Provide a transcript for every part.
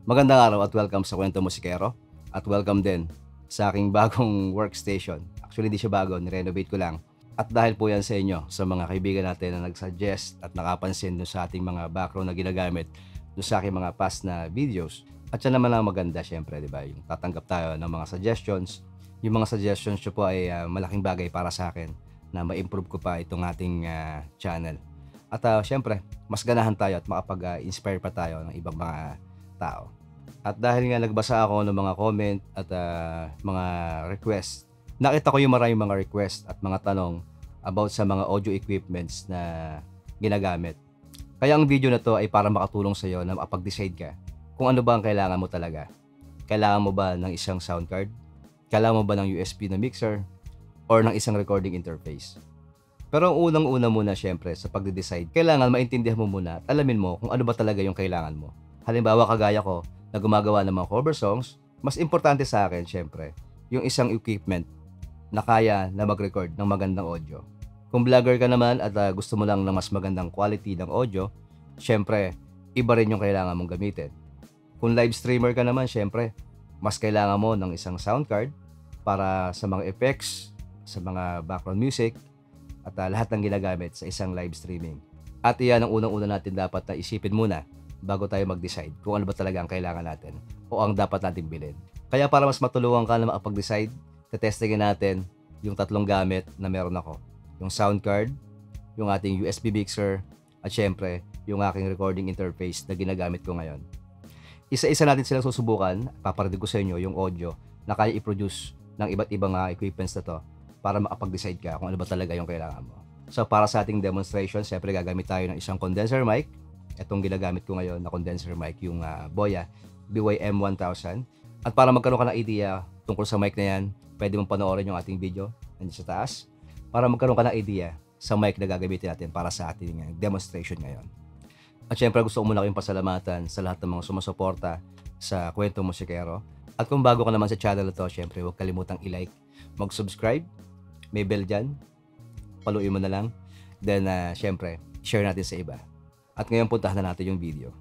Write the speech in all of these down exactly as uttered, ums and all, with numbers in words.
Magandang araw at welcome sa Kwento Musikero at welcome din sa aking bagong workstation. Actually, di siya bago, nirenovate ko lang. At dahil po yan sa inyo, sa mga kaibigan natin na nag-suggest at nakapansin doon sa ating mga background na ginagamit doon sa aking mga past na videos. At yan naman ang maganda, syempre, di ba? Yung tatanggap tayo ng mga suggestions. Yung mga suggestions nyo po ay uh, malaking bagay para sa akin na ma-improve ko pa itong ating uh, channel. At uh, syempre, mas ganahan tayo at makapag-inspire pa tayo ng ibang mga tao. At dahil nga nagbasa ako ng mga comment at uh, mga request, nakita ko yung maraming mga request at mga tanong about sa mga audio equipments na ginagamit. Kaya ang video na to ay para makatulong sa iyo na makapag-decide ka kung ano ba ang kailangan mo talaga. Kailangan mo ba ng isang sound card? Kailangan mo ba ng U S B na mixer? Or ng isang recording interface? Pero ang unang-una muna syempre sa pagde-decide, kailangan maintindihan mo muna at alamin mo kung ano ba talaga yung kailangan mo. Halimbawa kagaya ko na gumagawa ng mga cover songs, mas importante sa akin syempre yung isang equipment na kaya na mag-record ng magandang audio. Kung vlogger ka naman at uh, gusto mo lang ng mas magandang quality ng audio, syempre iba rin yung kailangan mong gamitin. Kung live streamer ka naman, syempre mas kailangan mo ng isang sound card para sa mga effects, sa mga background music, at uh, lahat ng ginagamit sa isang live streaming. At iyan ang unang-una natin dapat na isipin muna bago tayo mag-decide kung ano ba talaga ang kailangan natin o ang dapat natin bilhin. Kaya para mas matulungan ka na makapag-decide, tetestingin natin yung tatlong gamit na meron ako. Yung sound card, yung ating U S B mixer, at syempre, yung aking recording interface na ginagamit ko ngayon. Isa-isa natin silang susubukan, paparinig ko sa inyo yung audio na kaya i-produce ng iba't ibang uh, equipments na to para makapag-decide ka kung ano ba talaga yung kailangan mo. So para sa ating demonstration, syempre gagamit tayo ng isang condenser mic. Itong ginagamit ko ngayon na condenser mic, yung uh, Boya B Y M one thousand. At para magkaroon ka ng idea tungkol sa mic na yan, pwede mong panoorin yung ating video nandiyan sa taas para magkaroon ka ng idea sa mic na gagamitin natin para sa ating uh, demonstration ngayon. At syempre gusto ko muna kayong pasalamatan sa lahat ng mga sumusuporta sa Kwento Musikero. At kung bago ka naman sa channel na to, syempre huwag kalimutang i-like, mag-subscribe, may bell dyan, paluin mo na lang. Then, uh, syempre, share natin sa iba. At ngayon, puntahan na natin yung video.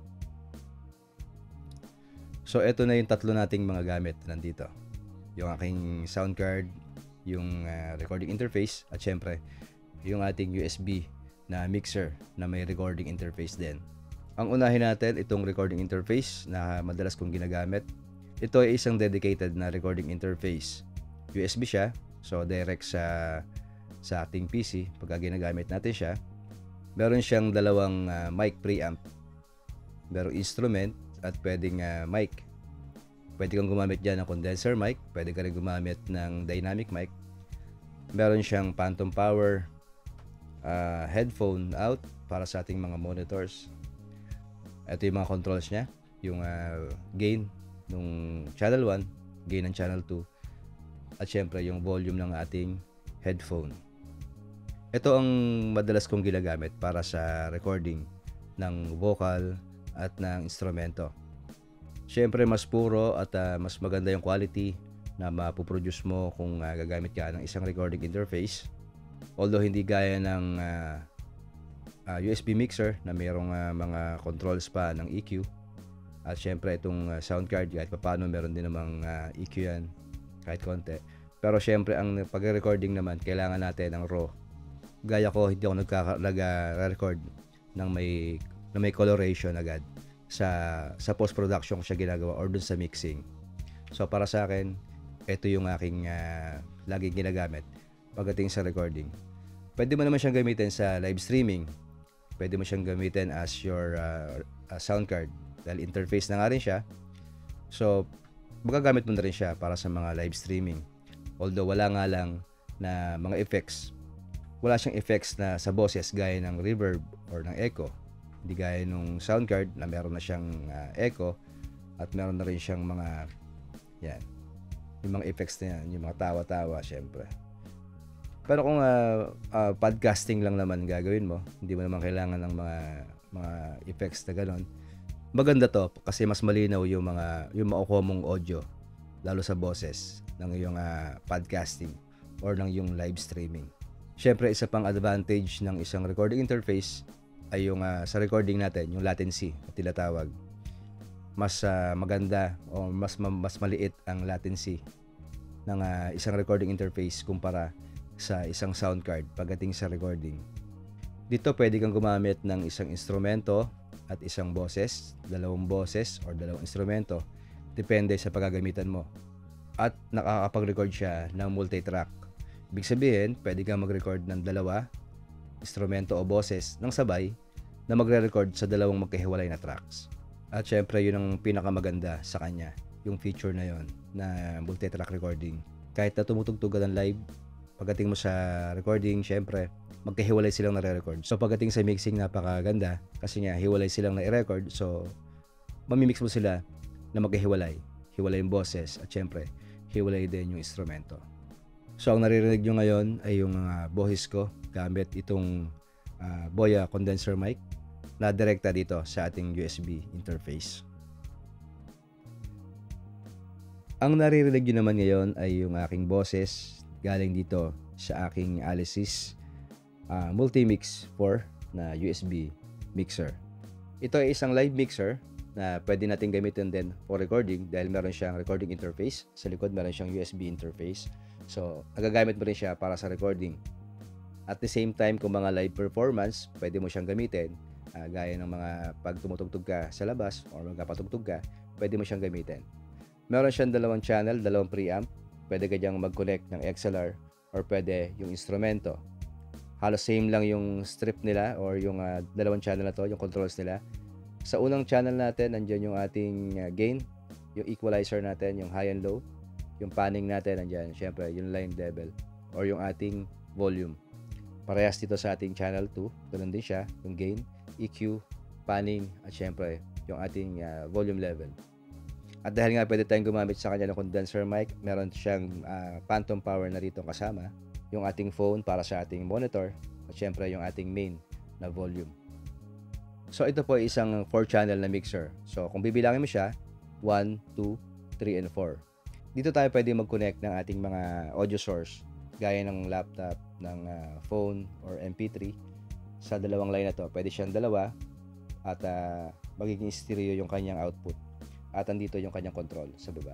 So, ito na yung tatlo nating mga gamit nandito. Yung aking sound card, yung uh, recording interface, at syempre, yung ating U S B na mixer na may recording interface din. Ang unahin natin, itong recording interface na madalas kong ginagamit. Ito ay isang dedicated na recording interface. U S B siya. So, direct sa, sa ating P C, pagka ginagamit natin siya. Meron siyang dalawang uh, mic preamp. Merong instrument at pwedeng uh, mic. Pwede kang gumamit dyan ng condenser mic. Pwede ka rin gumamit ng dynamic mic. Meron siyang phantom power uh, headphone out para sa ating mga monitors. Ito yung mga controls niya. Yung uh, gain ng channel one, gain ng channel two. At syempre yung volume ng ating headphone. Ito ang madalas kong ginagamit para sa recording ng vocal at ng instrumento. Syempre mas puro at uh, mas maganda yung quality na mapuproduce mo kung uh, gagamit ka ng isang recording interface. Although hindi gaya ng uh, uh, U S B mixer na mayroong uh, mga controls pa ng E Q. At syempre itong uh, sound card kahit paano meron din namang uh, E Q yan. Kahit konti. Pero syempre ang pag-recording naman kailangan natin ng raw. Gaya ko hindi ako nagka-record ng may na may coloration agad sa sa post-production ko siya ginagawa or dun sa mixing. So para sa akin, ito yung aking uh, laging ginagamit pagdating sa recording. Pwede mo naman siyang gamitin sa live streaming. Pwede mo siyang gamitin as your uh, uh, sound card dahil interface na nga rin siya. So magagamit mo na rin siya para sa mga live streaming. Although wala nga lang na mga effects. Wala siyang effects na sa boses gaya ng reverb or ng echo. Hindi gaya nung sound card na meron na siyang uh, echo at meron na rin siyang mga yan. Yung mga effects na yan, yung mga tawa-tawa syempre. Pero kung uh, uh, podcasting lang naman gagawin mo, hindi mo naman kailangan ng mga mga effects na gano'n. Maganda to kasi mas malinaw yung mga yung makukuha mong audio lalo sa boses ng iyong uh, podcasting or ng yung live streaming. Syempre, isa pang advantage ng isang recording interface ay yung uh, sa recording natin, yung latency at tinatawag. mas uh, maganda o mas mas maliit ang latency ng uh, isang recording interface kumpara sa isang sound card pagdating sa recording. Dito pwede kang gumamit ng isang instrumento at isang boses, dalawang boses or dalawang instrumento, depende sa paggagamitan mo. At nakakapag-record siya ng multi-track. Ibig sabihin, pwede kang mag-record ng dalawa, instrumento o boses ng sabay na magre-record sa dalawang magkahiwalay na tracks. At syempre, yun ang pinakamaganda sa kanya, yung feature na yon na multi-track recording. Kahit na tumutugtog ka ng live, pagdating mo sa recording, syempre, magkahiwalay silang nare-record. So pagdating sa mixing, napakaganda kasi nga hiwalay silang nare-record. So mamimix mo sila na magkahiwalay. Hiwalay yung boses at syempre, hiwalay din yung instrumento. So ang naririnig nyo ngayon ay yung uh, boses ko gamit itong uh, Boya condenser mic na direkta dito sa ating U S B interface. Ang naririnig nyo naman ngayon ay yung aking boses galing dito sa aking Alesis uh, Multimix four na U S B mixer. Ito ay isang live mixer na pwede natin gamitin din for recording dahil meron siyang recording interface. Sa likod meron siyang U S B interface. So, nagagamit mo rin siya para sa recording. At the same time, kung mga live performance, pwede mo siyang gamitin. Uh, gaya ng mga pag tumutugtog ka sa labas o magpapatugtog ka, pwede mo siyang gamitin. Meron siyang dalawang channel, dalawang preamp. Pwede ka diyang mag-connect ng X L R or pwede yung instrumento. Halos same lang yung strip nila or yung uh, dalawang channel na to, yung controls nila. Sa unang channel natin, nandiyan yung ating uh, gain, yung equalizer natin, yung high and low. Yung panning natin, nandiyan, syempre, yung line level or yung ating volume. Parehas dito sa ating channel two, ganoon din siya, yung gain, E Q, panning, at syempre, yung ating uh, volume level. At dahil nga pwede tayong gumamit sa kanya ng condenser mic, meron siyang uh, phantom power na rito kasama, yung ating phone para sa ating monitor, at syempre, yung ating main na volume. So ito po ay isang four channel na mixer. So kung bibilangin mo siya, one, two, three, and four. Dito tayo pwede mag-connect ng ating mga audio source gaya ng laptop, ng uh, phone, or M P three. Sa dalawang line na to, pwede siyang dalawa at uh, magiging stereo yung kanyang output. At andito yung kanyang control sa baba.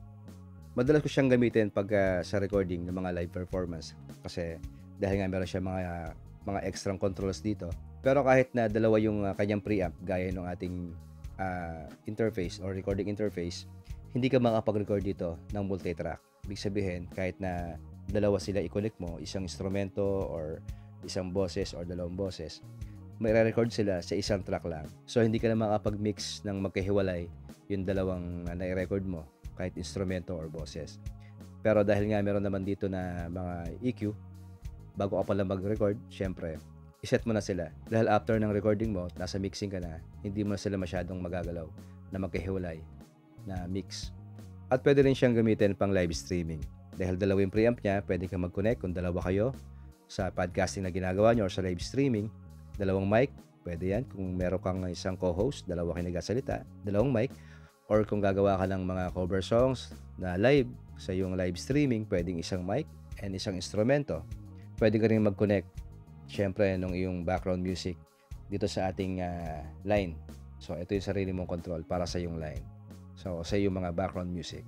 Madalas ko siyang gamitin pag uh, sa recording ng mga live performance kasi dahil nga meron siya mga, mga extra controls dito. Pero kahit na dalawa yung uh, kanyang preamp gaya ng ating uh, interface or recording interface, hindi ka makapag-record dito ng multi-track. Ibig sabihin, kahit na dalawa sila i-connect mo, isang instrumento or isang boses or dalawang boses, may re-record sila sa isang track lang. So, hindi ka na makapag-mix ng magkahiwalay yung dalawang uh, na-record mo, kahit instrumento or boses. Pero dahil nga meron naman dito na mga E Q, bago ka pala mag-record, syempre, iset mo na sila. Dahil after ng recording mo, nasa mixing ka na, hindi mo na sila masyadong magagalaw na magkahiwalay na mix. At pwede rin siyang gamitin pang live streaming. Dahil dalawa yung preamp niya, pwede kang mag-connect kung dalawa kayo sa podcasting na ginagawa nyo or sa live streaming. Dalawang mic, pwede yan. Kung meron kang isang co-host, dalawa kayo nagsasalita, dalawang mic. Or kung gagawa ka ng mga cover songs na live sa yung live streaming, pwedeng isang mic and isang instrumento. Pwede ka rin mag-connect, syempre, nung iyong background music dito sa ating uh, line. So, ito yung sarili mong control para sa yung line. So, sa yung mga background music.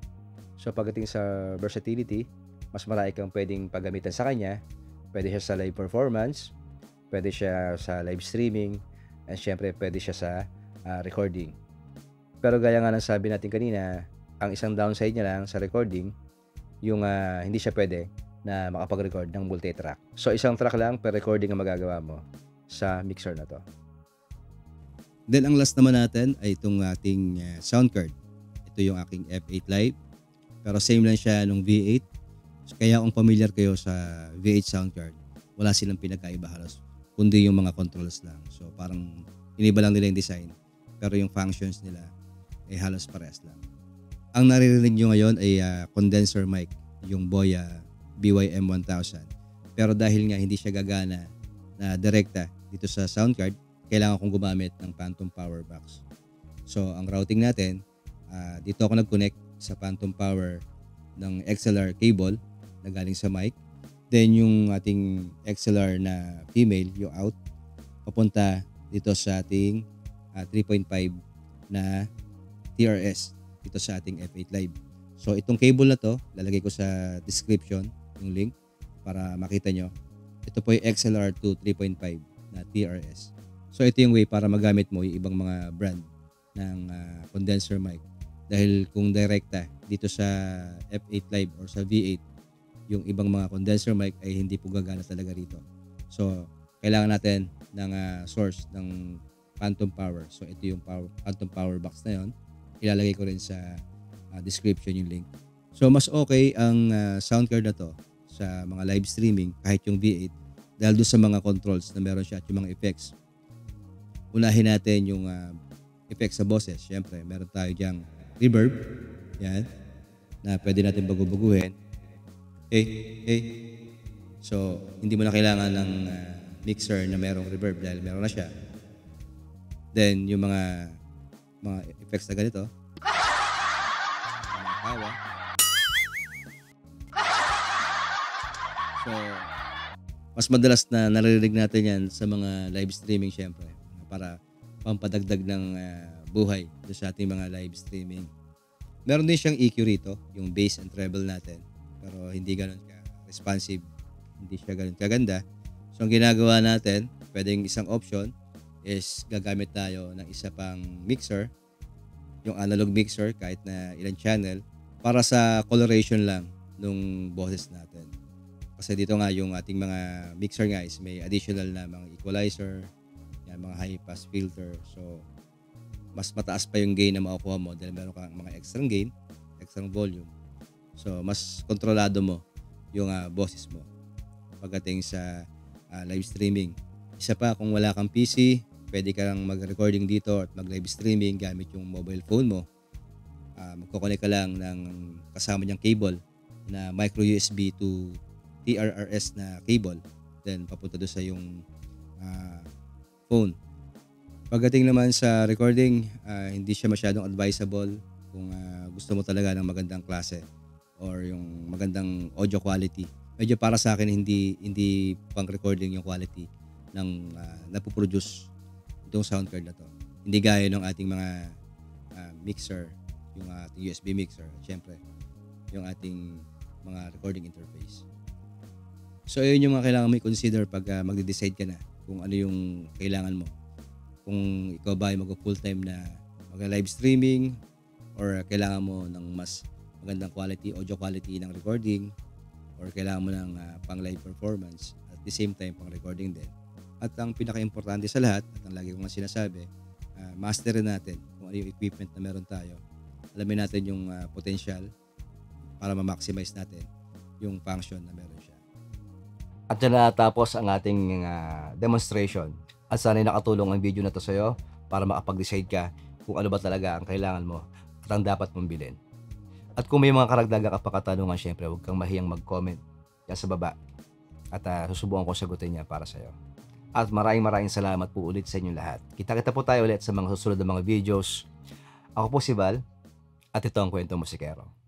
So, pagdating sa versatility, mas marami kang pwedeng paggamitan sa kanya. Pwede siya sa live performance, pwede siya sa live streaming, and syempre, pwede siya sa uh, recording. Pero gaya nga ng sabi natin kanina, ang isang downside niya lang sa recording, yung uh, hindi siya pwede na makapag-record ng multi-track. So, isang track lang per recording ang magagawa mo sa mixer na to. Then, ang last naman natin ay itong ating uh, sound card. Ito yung aking F eight Live. Pero same lang siya nung V eight. So, kaya kung familiar kayo sa V eight sound card, wala silang pinagkaiba halos, kundi yung mga controls lang. So, parang iniba lang nila yung design. Pero yung functions nila ay halos parehas lang. Ang naririnig nyo ngayon ay uh, condenser mic, yung Boya B Y M one thousand. Pero dahil nga hindi siya gagana na direkta dito sa sound card, kailangan kong gumamit ng phantom power box. So, ang routing natin, uh, dito ako nag-connect sa phantom power ng X L R cable na galing sa mic. Then, yung ating X L R na female, yung out, papunta dito sa ating uh, three point five na T R S dito sa ating F eight Live. So itong cable na to, lalagay ko sa description yung link para makita nyo. Ito po yung X L R two three point five na T R S. So ito yung way para magamit mo yung ibang mga brand ng uh, condenser mic. Dahil kung direkta dito sa F eight Live or sa V eight, yung ibang mga condenser mic ay hindi po gagana talaga rito. So kailangan natin ng uh, source ng phantom power. So ito yung power, phantom power box na yon. Ilalagay ko rin sa uh, description yung link. So mas okay ang uh, sound card na to sa mga live streaming kahit yung V eight dahil doon sa mga controls na meron siya at yung mga effects. Unahin natin yung uh, effects sa boses. Siyempre, meron tayo diyang reverb. Yan. Na pwede natin bago-baguhin. Okay. Okay. So, hindi mo na kailangan ng uh, mixer na merong reverb dahil meron na siya. Then, yung mga mga effects na ganito. Mga tawa. So, mas madalas na naririnig natin yan sa mga live streaming syempre para pampadagdag ng uh, buhay doon sa ating mga live streaming. Meron din siyang E Q rito, yung bass and treble natin. Pero hindi ganoon ka-responsive, hindi siya ganoon kaganda. So, ang ginagawa natin, pwedeng isang option is gagamit tayo ng isa pang mixer, yung analog mixer kahit na ilang channel para sa coloration lang nung boses natin. Kasi dito nga yung ating mga mixer nga is may additional na mga equalizer, yan, mga high pass filter. So mas mataas pa yung gain na makukuha mo dahil meron kang mga extra gain, extra volume. So mas kontrolado mo yung uh, boses mo pagdating sa uh, live streaming. Isa pa, kung wala kang P C, pwede ka lang mag-recording dito at mag-live streaming gamit yung mobile phone mo. Uh, magkoconnect ka lang ng kasama niyang cable na micro U S B to T R R S na cable. Then papunta doon sa yung uh, phone. Pagdating naman sa recording, uh, hindi siya masyadong advisable kung uh, gusto mo talaga ng magandang klase or yung magandang audio quality. Medyo para sa akin hindi hindi pang recording yung quality ng uh, napoproduce itong sound card na to. Hindi gaya ng ating mga uh, mixer, yung ating U S B mixer, at syempre yung ating mga recording interface. So yun yung mga kailangan mo i-consider pag uh, magde-decide ka na kung ano yung kailangan mo. Kung ikaw ba ay mag-full time na mag-live streaming or kailangan mo ng mas magandang quality, audio quality ng recording or kailangan mo ng uh, pang live performance at the same time pang recording din. At ang pinaka-importante sa lahat, at ang lagi ko nga sinasabi, uh, masterin natin kung ano yung equipment na meron tayo. Alamin natin yung uh, potential para ma-maximize natin yung function na meron siya. At dyan natapos ang ating uh, demonstration. At sana'y nakatulong ang video na to sa'yo para makapag-decide ka kung ano ba talaga ang kailangan mo at ang dapat mong bilhin. At kung may mga karagdagang kapakatanungan, syempre huwag kang mahiyang mag-comment yan sa baba. At uh, susubukan ko sagutin niya para sa'yo. At maraming maraming salamat po ulit sa inyong lahat. Kita-kita po tayo ulit sa mga susunod na mga videos. Ako po si Val at ito ang Kwento Musikero.